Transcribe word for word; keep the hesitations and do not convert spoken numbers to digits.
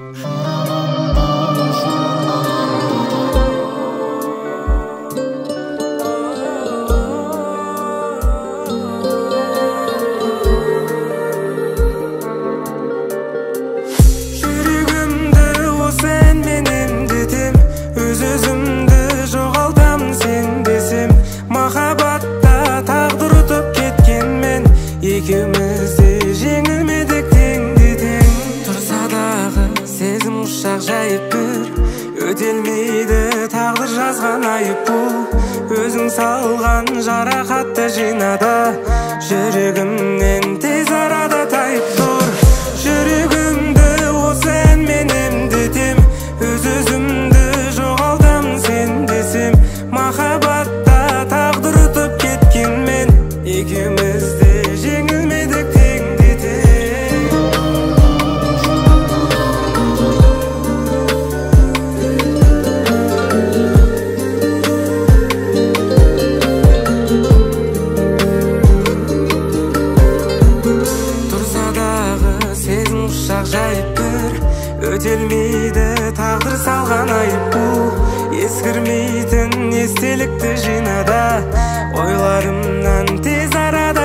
Екеумізде жеңілмедік теңде-тең. Тұрса дағы сезім ұшақ жайып бір, өтелмейді тағдыр жазған айып бұл. Өзің салған жарақатты жинада, жүрегімнен тез арада тайып тұр. Жүрегімді осы әнмен емдетем, өз-өзімді жоғалтамын сен десем. Махаббатта тағдыр ұтып кеткенмен, екеумізде жеңілмедік теңде-тең. Тұрса дағы сезім құшақ жайып бір, өтелмейді тағдыр салған айып бұл. Ескірмейтін естелікті жинада, ойларымнан тез арада